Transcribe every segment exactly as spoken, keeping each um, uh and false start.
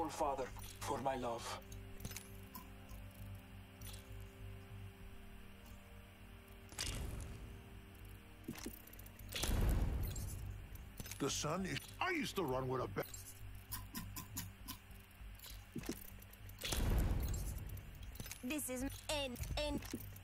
grateful, Father, for my love. The sun is... I used to run with a bat. This is N N.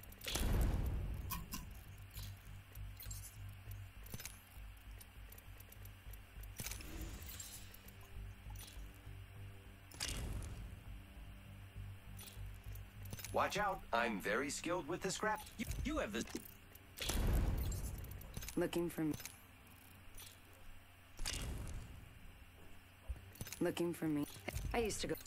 Watch out, I'm very skilled with the scrap. You, you have the... Looking for me. Looking for me. I used to go.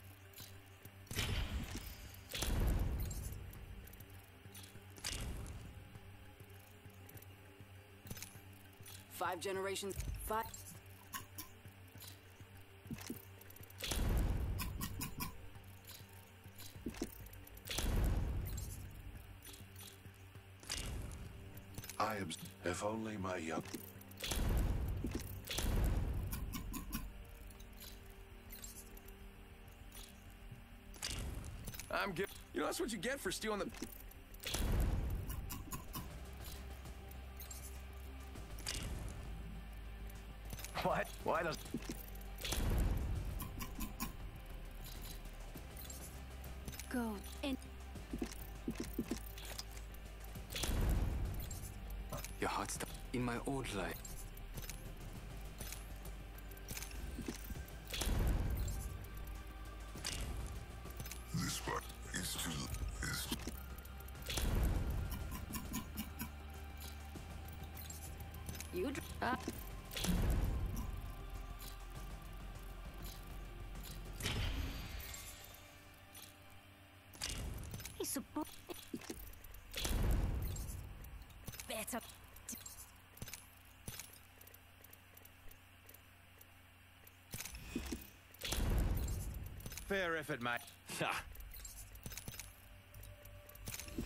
Five generations. Five. I am... If only my young... I'm good. You know, that's what you get for stealing the... What? Why does... Go in. Your heart's stuck in my old life. This part is too... is... You dr- uh. He's supposed better. Fair effort, mate. Ha!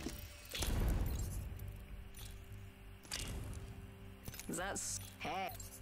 That's... Hey.